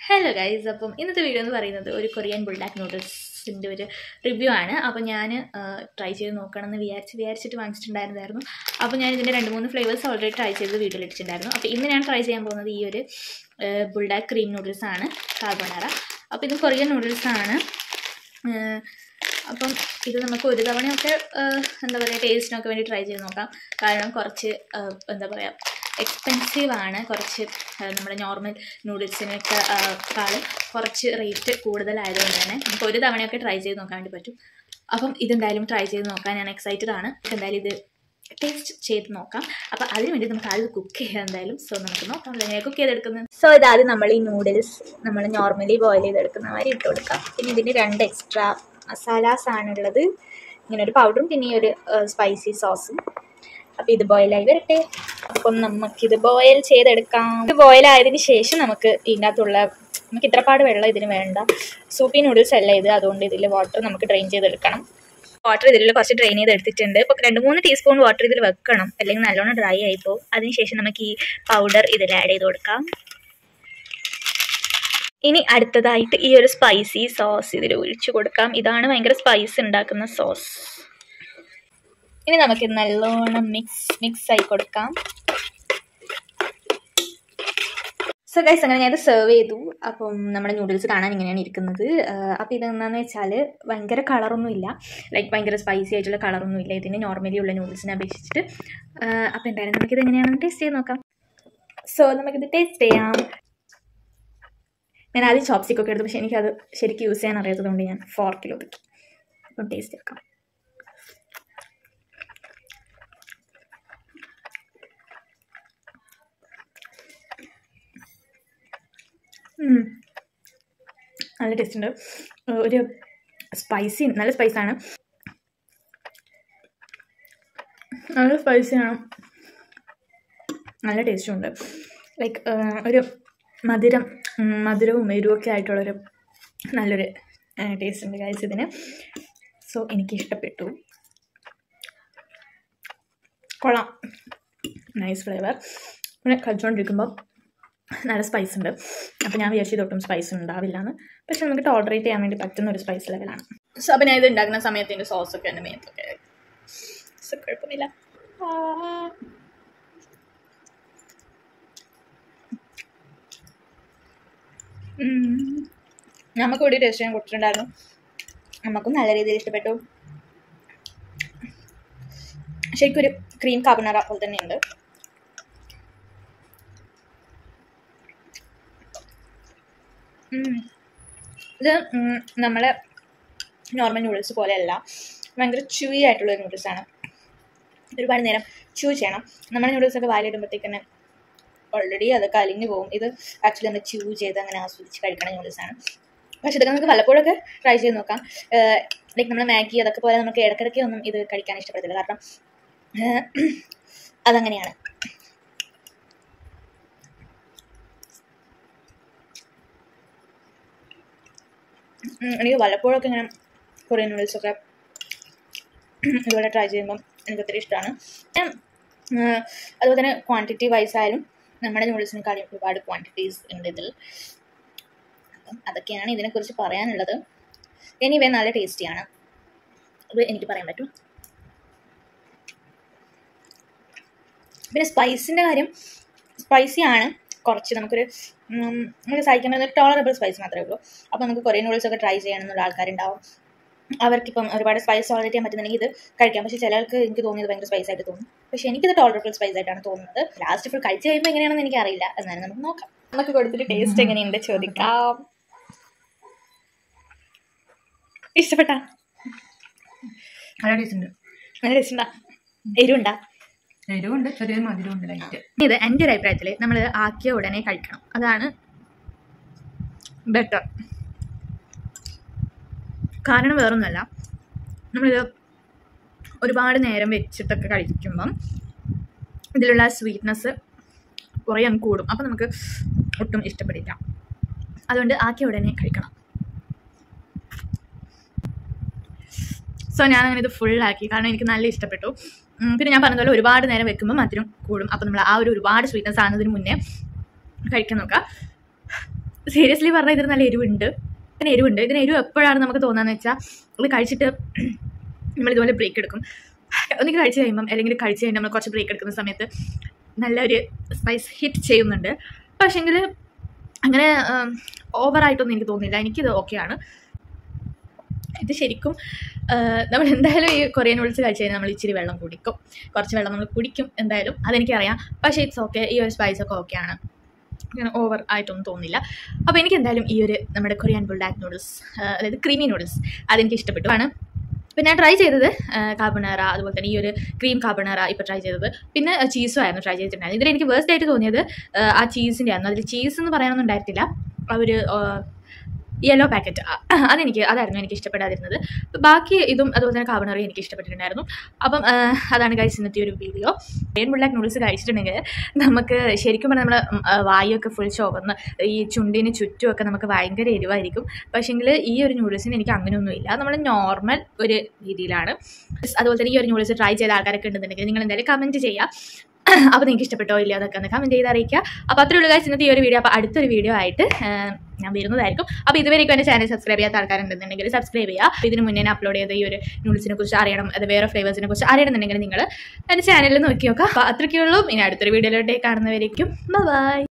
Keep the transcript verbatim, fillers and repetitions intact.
Hello guys, അപ്പം ഇന്നത്തെ video എന്ന് പറയുന്നത് ഒരു കൊറിയൻ ബുൾഡാക്ക് നൂഡിൽസിൻ്റെ ഒരു റിവ്യൂ ആണ്. അപ്പോൾ ഞാൻ ട്രൈ ചെയ്ത് നോക്കണമെന്ന് വിചാരിച്ച് വിചാരിച്ചിട്ട് വാങ്ങിച്ചിട്ടുണ്ടായിരുന്നായിരുന്നു. അപ്പോൾ ഞാൻ ഇതിൻ്റെ രണ്ട് മൂന്ന് ഫ്ലേവേഴ്സ് ഓൾറെഡി ട്രൈ ചെയ്ത് വീഡിയോയിൽ ഇട്ടിട്ടുണ്ടായിരുന്നു. അപ്പോൾ ഇന്ന് ഞാൻ ട്രൈ ചെയ്യാൻ പോകുന്നത് ഈ ഒരു ബുൾഡാക്ക് ക്രീം നൂഡിൽസ് ആണ്, കാർബോണാറ. അപ്പോൾ ഇത് കൊറിയൻ നൂഡിൽസ് ആണ്. അപ്പം ഇത് നമുക്ക് ഒരു തവണയൊക്കെ എന്താ പറയുക ടേസ്റ്റിനൊക്കെ വേണ്ടി ട്രൈ ചെയ്ത് നോക്കാം. കാരണം കുറച്ച് എന്താ പറയുക എക്സ്പെൻസീവ് ആണ്, കുറച്ച് നമ്മുടെ നോർമൽ നൂഡിൽസിനൊക്കെ കാളും കുറച്ച് റേറ്റ് കൂടുതലായതുകൊണ്ട് തന്നെ നമുക്ക് ഒരു തവണയൊക്കെ ട്രൈ ചെയ്ത് നോക്കാൻ വേണ്ടി പറ്റും. അപ്പം ഇതെന്തായാലും ട്രൈ ചെയ്ത് നോക്കാൻ ഞാൻ എക്സൈറ്റഡ് ആണ്. എന്തായാലും ഇത് ടേസ്റ്റ് ചെയ്ത് നോക്കാം. അപ്പം അതിന് വേണ്ടി നമുക്ക് ആദ്യം കുക്ക് ചെയ്യാം എന്തായാലും. സോ നമുക്ക് നോക്കാം എങ്ങനെ കുക്ക് ചെയ്തെടുക്കുന്നത്. സോ ഇതാദ്യം നമ്മൾ ഈ നൂഡിൽസ് നമ്മൾ നോർമലി ബോയിൽ ചെയ്തെടുക്കുന്ന മാതിരി ഇട്ട് കൊടുക്കാം. പിന്നെ ഇതിന് രണ്ട് എക്സ്ട്രാ മസാലാസ് ആണുള്ളത്, ഇങ്ങനെ ഒരു പൗഡറും പിന്നെ ഈ ഒരു സ്പൈസി സോസും. അപ്പം ഇത് ബോയിലായി വരട്ടെ. അപ്പം നമുക്കിത് ബോയിൽ ചെയ്തെടുക്കാം. ഇത് ബോയിലായതിന് ശേഷം നമുക്ക് ഇതിനകത്തുള്ള നമുക്ക് ഇത്രപാട് വെള്ളം ഇതിന് വേണ്ട, സൂപ്പി നൂഡിൽസ് അല്ല ഇത്, അതുകൊണ്ട് ഇതിൽ വാട്ടർ നമുക്ക് ഡ്രെയിൻ ചെയ്തെടുക്കണം. വാട്ടർ ഇതിൽ കുറച്ച് ഡ്രെയിൻ ചെയ്തെടുത്തിട്ടുണ്ട്. ഇപ്പോൾ രണ്ട് മൂന്ന് ടീസ്പൂൺ വാട്ടർ ഇതിൽ വെക്കണം, അല്ലെങ്കിൽ നല്ലോണം ഡ്രൈ ആയിപ്പോവും. അതിനുശേഷം നമുക്ക് ഈ പൗഡർ ഇതിൽ ആഡ് ചെയ്ത് കൊടുക്കാം. ഇനി അടുത്തതായിട്ട് ഈ ഒരു സ്പൈസി സോസ് ഇതിൽ ഒഴിച്ചു കൊടുക്കാം. ഇതാണ് ഭയങ്കര സ്പൈസ് ഉണ്ടാക്കുന്ന സോസ്. ഇനി നമുക്ക് നല്ലോണം മിക്സ് മിക്സ് ആയി കൊടുക്കാം. സോ ഗൈസ്, അങ്ങനെ ഞാനത് സെർവ് ചെയ്തു. അപ്പം നമ്മുടെ നൂഡിൽസ് കാണാൻ ഇങ്ങനെയാണ് ഇരിക്കുന്നത്. അപ്പോൾ ഇതെന്താണെന്ന് വെച്ചാൽ ഭയങ്കര കളറൊന്നും ഇല്ല, ലൈക്ക് ഭയങ്കര സ്പൈസി ആയിട്ടുള്ള കളറൊന്നും ഇല്ല ഇതിന് നോർമലി ഉള്ള നൂഡിൽസിനെ അപേക്ഷിച്ചിട്ട്. അപ്പോൾ എന്തായാലും നമുക്കിത് എങ്ങനെയാണെന്ന് ടേസ്റ്റ് ചെയ്ത് നോക്കാം. സോ നമുക്കിത് ടേസ്റ്റ് ചെയ്യാം. ഞാൻ ആദ്യം ചോപ്സ്റ്റിക്കൊക്കെ എടുത്തു, പക്ഷേ എനിക്കത് ശരിക്കും യൂസ് ചെയ്യാൻ അറിയാത്തതുകൊണ്ട് ഞാൻ ഫോർക്കിൽ ഒതുക്കി. അപ്പം ടേസ്റ്റ് എടുക്കാം. നല്ല ടേസ്റ്റ് ഉണ്ട്. ഒരു സ്പൈസി, നല്ല സ്പൈസാണ്, നല്ല സ്പൈസിയാണ്, നല്ല ടേസ്റ്റും ഉണ്ട്. ലൈക്ക് ഒരു മധുരം മധുരവും എരിവൊക്കെ ആയിട്ടുള്ളൊരു നല്ലൊരു ടേസ്റ്റ് ഉണ്ട് ഗൈസ് ഇതിന്. സോ എനിക്ക് ഇഷ്ടപ്പെട്ടു, കൊള്ളാം, നൈസ് ഫ്ലേവർ. പിന്നെ കഴിച്ചുകൊണ്ടിരിക്കുമ്പോൾ നല്ല സ്പൈസ് ഉണ്ട്. അപ്പോൾ ഞാൻ വിചാരിച്ചത് ഒട്ടും സ്പൈസ് ഉണ്ടാവില്ല എന്ന്, പക്ഷെ നമുക്ക് ടോളറേറ്റ് ചെയ്യാൻ വേണ്ടി പറ്റുന്ന ഒരു സ്പൈസ് ലെവലാണ്. സോ അപ്പോൾ ഞാൻ ഇത് ഉണ്ടാക്കുന്ന സമയത്ത് എൻ്റെ സോസൊക്കെ എൻ്റെ മേത്തൊക്കെ, സോ കുഴപ്പമില്ല. നമുക്ക് കൂടി ടേസ്റ്റ് ചെയ്യാൻ കൊടുത്തിട്ടുണ്ടായിരുന്നു, നമുക്കും നല്ല രീതിയിൽ ഇഷ്ടപ്പെട്ടു. ശരിക്കും ഒരു ക്രീം കാർബോണാറ പോലെ തന്നെയുണ്ട്. ഇത് നമ്മളെ നോർമൽ നൂഡിൽസ് പോലെയല്ല, ഭയങ്കര ച്യൂയി ആയിട്ടുള്ള നൂഡിൽസാണ്. ഒരുപാട് നേരം ച്യൂ ചെയ്യണം. നമ്മുടെ നൂഡിൽസൊക്കെ വായിലിടുമ്പോഴത്തേക്ക് തന്നെ ഓൾറെഡി അതൊക്കെ അലിഞ്ഞു പോകും. ഇത് ആക്ച്വലി നമ്മൾ ച്യൂ ചെയ്ത് അങ്ങനെ ആസ്വദിച്ച് കഴിക്കണ നൂഡിൽസാണ്. പക്ഷെ ഇതൊക്കെ നമുക്ക് വല്ലപ്പോഴൊക്കെ ട്രൈ ചെയ്ത് നോക്കാം. ലൈക്ക് നമ്മൾ മാഗി അതൊക്കെ പോലെ നമുക്ക് ഇടയ്ക്കിടയ്ക്ക് ഒന്നും ഇത് കഴിക്കാൻ ഇഷ്ടപ്പെടത്തില്ല, കാരണം അതങ്ങനെയാണ്. എനിക്ക് വല്ലപ്പോഴൊക്കെ ഇങ്ങനെ കൊറിയൻ നൂഡിൽസൊക്കെ ഇതുപോലെ ട്രൈ ചെയ്യുമ്പം എനിക്ക് ഒത്തിരി ഇഷ്ടമാണ്. അതുപോലെ തന്നെ ക്വാണ്ടിറ്റി വൈസ് ആയാലും നമ്മുടെ നൂഡിൽസിനെക്കാളും ഒരുപാട് ക്വാണ്ടിറ്റീസ് ഉണ്ട് ഇതിൽ. അപ്പം അതൊക്കെയാണ് ഇതിനെക്കുറിച്ച് പറയാനുള്ളത്. എനിവേ നല്ല ടേസ്റ്റിയാണ്, അത് എനിക്ക് പറയാൻ പറ്റും. പിന്നെ സ്പൈസിൻ്റെ കാര്യം, സ്പൈസിയാണ് കുറച്ച്, നമുക്കൊരു നമുക്ക് സഹിക്കാൻ പറ്റുന്ന ടോളറബിൾ സ്പൈസ് മാത്രമേ ഉള്ളൂ. അപ്പോൾ നമുക്ക് കൊറിയൻ നൂഡിൽസൊക്കെ ട്രൈ ചെയ്യണമെന്നുള്ള ആൾക്കാരുണ്ടാവും, അവർക്കിപ്പം ഒരുപാട് സ്പൈസ് ടോളറേറ്റ് ചെയ്യാൻ പറ്റുന്നുണ്ടെങ്കിൽ ഇത് കഴിക്കാം. പക്ഷേ ചിലർക്ക് എനിക്ക് തോന്നിയത് ഭയങ്കര സ്പൈസ് ആയിട്ട് തോന്നും, പക്ഷേ എനിക്കിത് ടോളറബിൾ സ്പൈസ് ആയിട്ടാണ് തോന്നുന്നത്. ലാസ്റ്റ് ഫുൾ കഴിച്ച് കഴിയുമ്പോൾ എങ്ങനെയാണെന്ന് എനിക്ക് അറിയില്ല, എന്നാലും നമുക്ക് നോക്കാം. നമുക്ക് കൊടുത്തിട്ട് ടേസ്റ്റ് എങ്ങനെയുണ്ട് ചോദിക്കാം. ഇഷ്ടപ്പെട്ടാ? നല്ല ടേസ്റ്റ് ഉണ്ട്. നല്ല ടേസ്റ്റ് ഉണ്ടാ? എരിവുണ്ടാ? എരിവുണ്ട്, ചെറിയ മധുരമുണ്ട് ലൈറ്റ്. ഇത് എൻ്റെ ഒരു അഭിപ്രായത്തിൽ നമ്മൾ ആക്കിയ ഉടനെ കഴിക്കണം, അതാണ് ബെറ്റർ. കാരണം വേറൊന്നുമല്ല, നമ്മളിത് ഒരുപാട് നേരം വെച്ചിട്ടൊക്കെ കഴിക്കുമ്പം ഇതിലുള്ള സ്വീറ്റ്നെസ് കുറേ അങ്ങ് കൂടും, അപ്പം നമുക്ക് ഒട്ടും ഇഷ്ടപ്പെടില്ല. അതുകൊണ്ട് ആക്കിയ ഉടനെ കഴിക്കണം. സോ ഞാനങ്ങനെ ഇത് ഫുള്ളാക്കി, കാരണം എനിക്ക് നല്ല ഇഷ്ടപ്പെട്ടു. പിന്നെ ഞാൻ പറഞ്ഞതുപോലെ ഒരുപാട് നേരം വെക്കുമ്പോൾ മധുരം കൂടും, അപ്പോൾ നമ്മൾ ആ ഒരു ഒരുപാട് സ്വീറ്റ്നെസ് ആകുന്നതിന് മുന്നേ കഴിക്കാൻ നോക്കുക. സീരിയസ്ലി പറഞ്ഞാൽ ഇതിന് നല്ല എരിവുണ്ട്. ഇതിന് എരിവുണ്ട്. ഇതിന് എരിവ് എപ്പോഴാണ് നമുക്ക് തോന്നുകയെന്ന് വെച്ചാൽ ഇത് കഴിച്ചിട്ട് നമ്മളിതുപോലെ ബ്രേക്ക് എടുക്കും. ഒന്നിക്ക് കഴിച്ച് കഴിയുമ്പം അല്ലെങ്കിൽ കഴിച്ച് കഴിഞ്ഞാൽ നമ്മൾ കുറച്ച് ബ്രേക്ക് എടുക്കുന്ന സമയത്ത് നല്ലൊരു സ്പൈസ് ഹിറ്റ് ചെയ്യുന്നുണ്ട്. പക്ഷേങ്കിൽ അങ്ങനെ ഓവറായിട്ടൊന്നും എനിക്ക് തോന്നുന്നില്ല. എനിക്കിത് ഓക്കെയാണ്. ഇത് ശരിക്കും നമ്മൾ എന്തായാലും ഈ കൊറിയൻ നൂഡിൽസ് കഴിച്ച് കഴിഞ്ഞാൽ നമ്മൾ ഇച്ചിരി വെള്ളം കുടിക്കും, കുറച്ച് വെള്ളം നമ്മൾ കുടിക്കും എന്തായാലും, അതെനിക്കറിയാം. പക്ഷേ ഇറ്റ്സ് ഓക്കെ. ഈ ഒരു സ്പൈസൊക്കെ ഓക്കെയാണ്, ഇങ്ങനെ ഓവർ ആയിട്ടൊന്നും തോന്നില്ല. അപ്പോൾ എനിക്ക് എന്തായാലും ഈ ഒരു നമ്മുടെ കൊറിയൻ ബുൾഡാക് നൂഡിൽസ്, അതായത് ക്രീമി നൂഡിൽസ്, അതെനിക്ക് ഇഷ്ടപ്പെട്ടു ആണ്. പിന്നെ ഞാൻ ട്രൈ ചെയ്തത് കാർബണേറ, അതുപോലെ തന്നെ ഈ ഒരു ക്രീം കാർബണേറ ഇപ്പോൾ ട്രൈ ചെയ്തത്. പിന്നെ ചീസും ആയിരുന്നു ട്രൈ ചെയ്തിട്ടുണ്ടായിരുന്നു. ഇതിൽ എനിക്ക് വേഴ്സ്റ്റ് ആയിട്ട് തോന്നിയത് ആ ചീസിൻ്റെ ആയിരുന്നു. അതിൽ ചീസ് എന്ന് പറയാനൊന്നും ഉണ്ടായിരുന്നില്ല. ആ ഒരു യെല്ലോ പാക്കറ്റ്, അതെനിക്ക് അതായിരുന്നു എനിക്ക് ഇഷ്ടപ്പെടാതിരുന്നത്. ബാക്കി ഇതും അതുപോലെ തന്നെ കാർബണേറ എനിക്ക് ഇഷ്ടപ്പെട്ടിട്ടുണ്ടായിരുന്നു. അപ്പം അതാണ് ഗൈസ് ഇന്നത്തെ ഒരു വീഡിയോ. കൊറിയൻ ബുൾഡാക് നൂഡിൽസ് കഴിച്ചിട്ടുണ്ടെങ്കിൽ നമുക്ക് ശരിക്കും പറഞ്ഞാൽ നമ്മുടെ വായൊക്കെ ഫുൾ ചുവന്ന് ഈ ചുണ്ടിന് ചുറ്റുമൊക്കെ നമുക്ക് ഭയങ്കര എരിവായിരിക്കും. പക്ഷേങ്കിൽ ഈ ഒരു നൂഡിൽസിന് എനിക്ക് അങ്ങനെയൊന്നുമില്ല. നമ്മൾ നോർമൽ ഒരു രീതിയിലാണ്. അതുപോലെ തന്നെ ഈ ഒരു നൂഡിൽസ് ട്രൈ ചെയ്ത ആൾക്കാരൊക്കെ ഉണ്ടെന്നുണ്ടെങ്കിൽ നിങ്ങൾ എന്തായാലും കമൻറ്റ് ചെയ്യുക. അപ്പോൾ നിങ്ങൾക്ക് ഇഷ്ടപ്പെട്ടോ ഇല്ല അതൊക്കെ ഒന്ന് കമൻറ്റ് ചെയ്ത് അറിയിക്കുക. അപ്പോൾ അത്രേ ഉള്ളൂ ഗൈസ് ഇന്നത്തെ ഈ ഒരു വീഡിയോ. അപ്പോൾ അടുത്തൊരു വീഡിയോ ആയിട്ട് ഞാൻ വരുന്നതായിരിക്കും. അപ്പോൾ ഇതുവരെയൊക്കെ എൻ്റെ ചാനൽ സബ്സ്ക്രൈബ് ചെയ്യാത്ത ആൾക്കാരുണ്ടെന്നുണ്ടെങ്കിൽ സബ്സ്ക്രൈബ് ചെയ്യുക. അപ്പോൾ ഇതിന് മുന്നേ അപ്ലോഡ് ചെയ്ത ഈ ഒരു നൂഡിൽസിനെ കുറിച്ച് അറിയണം, അത് വേറെ ഫ്ലേവേഴ്സിനെ കുറിച്ച് അറിയണമെന്നുണ്ടെങ്കിൽ നിങ്ങൾ എൻ്റെ ചാനലിൽ നോക്കി നോക്കുക. അപ്പോൾ അത്രയ്ക്കുള്ളൂ. ഇനി അടുത്തൊരു വീഡിയോയിലോട്ടേ കാണുന്നവരേക്കും ബൈ.